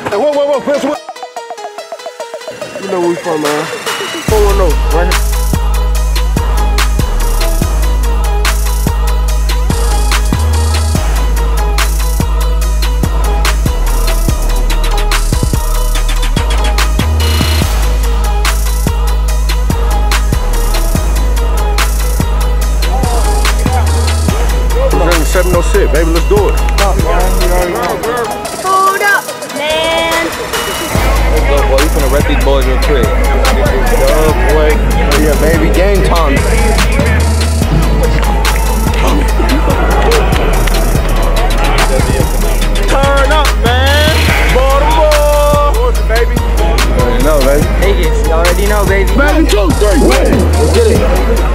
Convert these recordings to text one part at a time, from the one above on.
Hey, whoa, Prince, what? You know where we from, man. 410, right here. We're 706, baby, let's do it. Hold up, man. Let's go, boy. We finna rep these boys real quick. Go, boy. Yeah, baby, game time. Turn up, man. Baltimore. Georgia, baby. You already know, baby. Vegas, you already know, baby. Baby, 2, 3, win. Let's get it.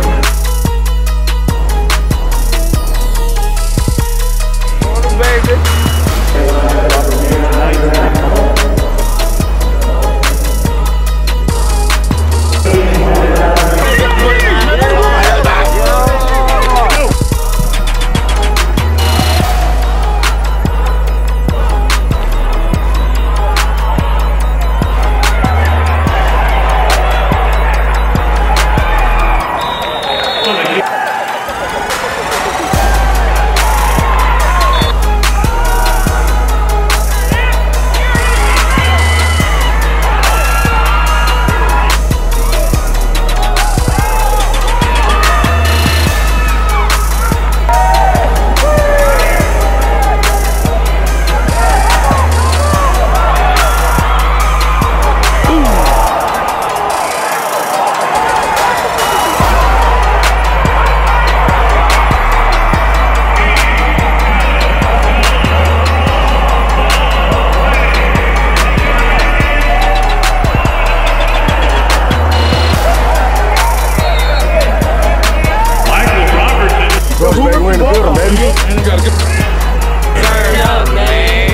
We're in the building, baby. And you gotta get turn up, man.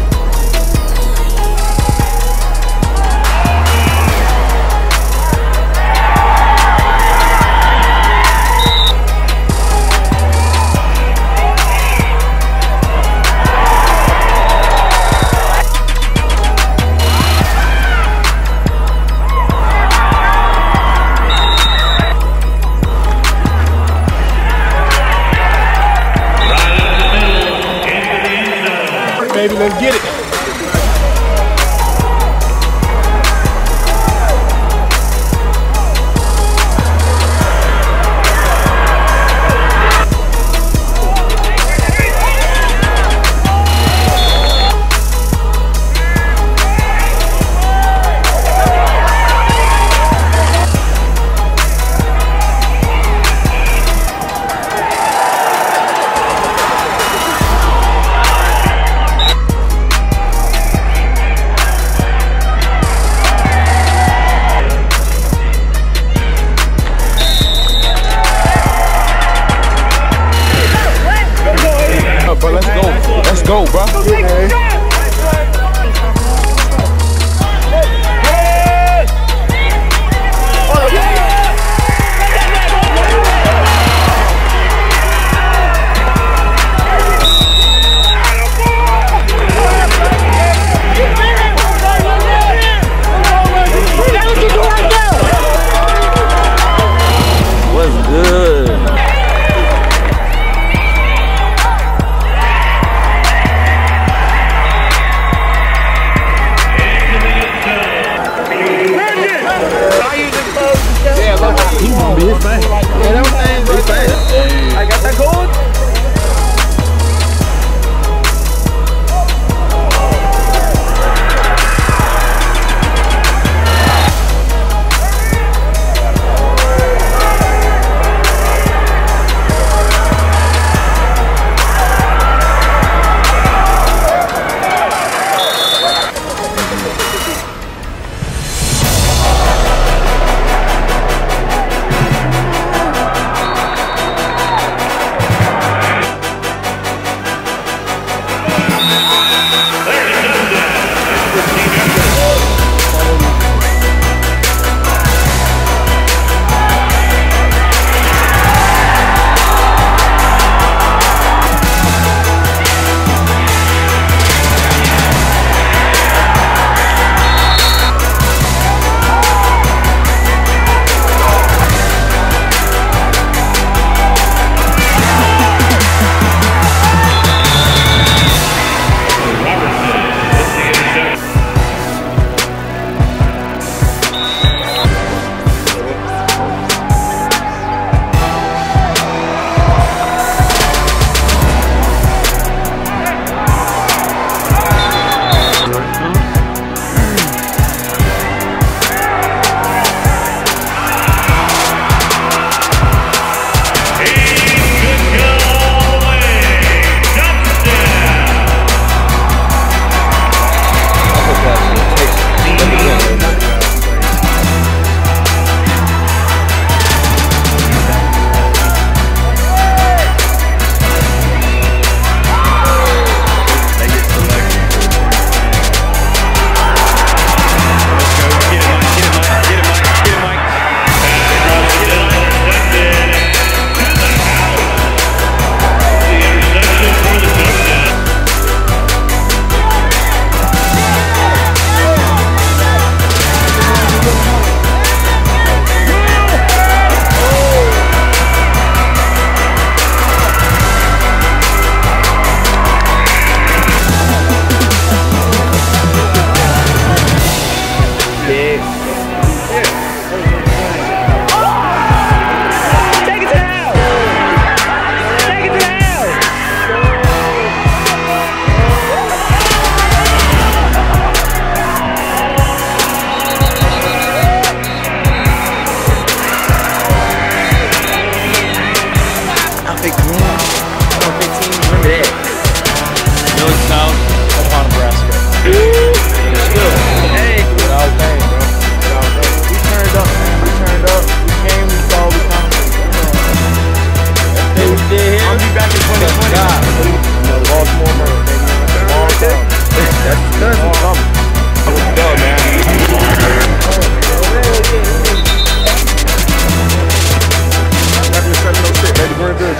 Baby, let's get it.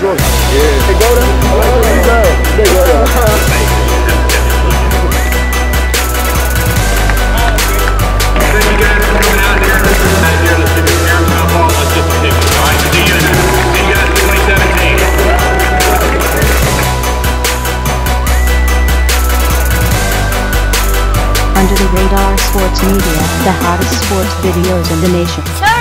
Jordan. Yeah. Hey, go there. They go there. Thank you guys for coming out here. Let's do this air football. Let's get some pictures. All right, see you guys in 2017. Under the Radar Sports Media, the hottest sports videos in the nation.